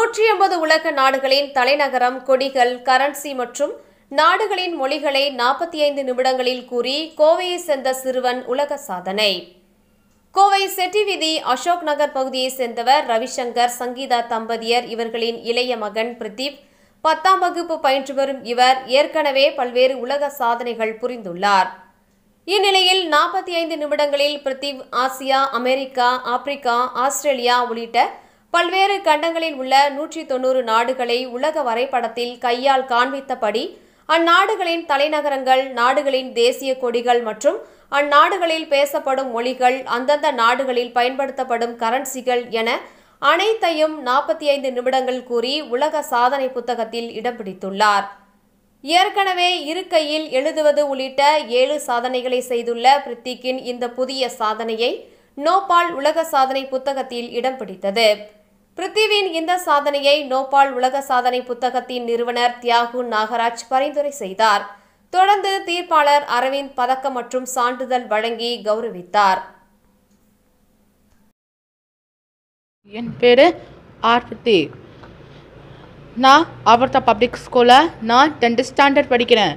180 உலக நாடுகளின் தலைநகரம், கொடிகள், கரன்சி மற்றும் நாடுகளின் மொழிகளை 45 நிமிடங்களில் கூறி கோவையை சேர்ந்த சிறுவன் உலக சாதனை. கோவை செட்டி வீதி அசோக் நகர் பகுதியை சேர்ந்தவர் ரவிசங்கர், சங்கீதா தம்பதியர். இவர்களின் இளைய மகன் பிரதீப் 10ஆம் வகுப்பு பயின்று வரும் இவர் ஏற்கனவே பல்வேறு உலக சாதனைகள் புரிந்துள்ளார். இந்நிலையில் 45 நிமிடங்களில் Pradeep Asia, America, Africa, Australia உள்ளிட்ட பல்வேறு கண்டங்களில் உள்ள 190 நாடுகளை உலக வரைபடத்தில் கையால் காண்பித்தபடி அந்நாடுகளின் தலைநகரங்கள், நாடுகளின் தேசிய கொடிகள் மற்றும் அந்நாடுகளில் பேசப்படும் மொழிகள், அந்தந்த நாடுகளில் பயன்படுத்தப்படும் கரன்சிகள் என அனைத்தையும் 45 நிமிடங்கள் கூறி உலக சாதனை புத்தகத்தில் இடம் பிடித்துள்ளார். ஏற்கனவே இருக்கையில் எழுதுவது உள்ளிட்ட 7 சாதனைகளை செய்துள்ள பிரதீக்கின் இந்த புதிய சாதனையை நோபால் உலக சாதனை புத்தகத்தில் இடம் பிடித்தது. பிரதீவின் இந்த சாதனையை நோபால் உலக சாதனை புத்தகத்தின் நிறுவனர் தியாகு நாகராஜ் பரிந்துரை செய்தார். தொடர்ந்து தீர்ப்பாளர் அரவிந்த் பதக்கம் மற்றும் சான்றிதழ் வழங்கி கௌரவித்தார். என் பேரு பிரதீப். நான் அவர்தா பப்ளிக் ஸ்கூலில் நான் 10th ஸ்டாண்டர்ட் படிக்கிறேன்.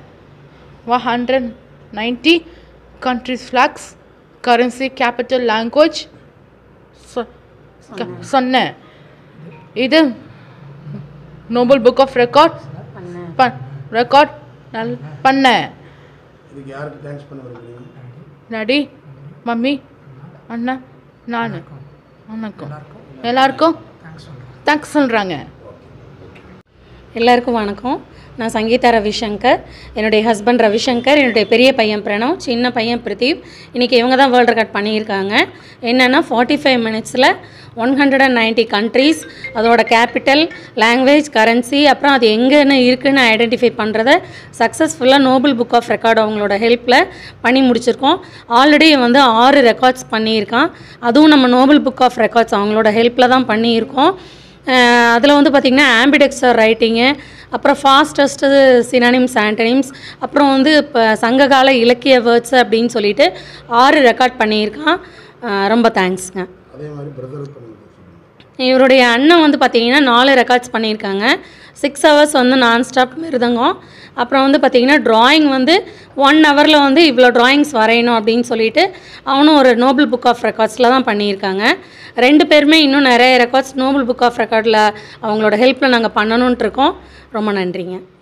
190 countries flags, currency, capital, language சொன்னேன். இது நோபல் புக் ஆஃப் ரெக்கார்ட் பண்ணேன். டாடி, மம்மி, அண்ணா, நான் எல்லாருக்கும் தேங்க்ஸ் சொல்கிறாங்க. எல்லாருக்கும் வணக்கம். நான் சங்கீதா ரவிசங்கர், என்னுடைய ஹஸ்பண்ட் ரவிசங்கர், என்னுடைய பெரிய பையன் பிரணவ், சின்ன பையன் பிரதீப். இன்றைக்கி இவங்க தான் வேர்ல்டு ரெக்கார்ட் பண்ணியிருக்காங்க. என்னென்னா 45 minutesல 190 countries, அதோட கேபிட்டல், லாங்குவேஜ், கரன்சி, அப்புறம் அது எங்கேன்னு இருக்குதுன்னு ஐடென்டிஃபை பண்ணுறத சக்ஸஸ்ஃபுல்லாக நோபல் புக் ஆஃப் ரெக்கார்டு அவங்களோட ஹெல்ப்பில் பண்ணி முடிச்சிருக்கோம். ஆல்ரெடி 6 ரெக்கார்ட்ஸ் பண்ணியிருக்கான். அதுவும் நம்ம நோபல் புக் ஆஃப் ரெக்கார்ட்ஸ் அவங்களோட ஹெல்ப்பில் தான் பண்ணியிருக்கோம். அதில் பார்த்திங்கன்னா ஆம்பிடெக்ஸர் ரைட்டிங்கு, அப்புறம் ஃபாஸ்டஸ்ட்டு சினானிம்ஸ், ஆண்டனிம்ஸ், அப்புறம் இப்போ சங்ககால இலக்கிய வேர்ட்ஸ் அப்படின்னு சொல்லிட்டு 6 ரெக்கார்ட் பண்ணியிருக்கான். ரொம்ப தேங்க்ஸுங்க. இவருடைய அண்ணன் பார்த்திங்கன்னா 4 ரெக்கார்ட்ஸ் பண்ணியிருக்காங்க. 6 hours நான் ஸ்டாப் மிருதங்கம். அப்புறம் பார்த்திங்கன்னா ட்ராயிங் 1 hourல இவ்வளோ ட்ராயிங்ஸ் வரையணும் அப்படின்னு சொல்லிட்டு அவனும் ஒரு நோபல் புக் ஆஃப் ரெக்கார்ட்ஸில் தான் பண்ணியிருக்காங்க. 2 பேருமே இன்னும் நிறைய ரெக்கார்ட்ஸ் நோபல் புக் ஆஃப் ரெக்கார்டில் அவங்களோட ஹெல்ப்பில் நாங்கள் பண்ணணுன்ட்டு இருக்கோம். ரொம்ப நன்றிங்க.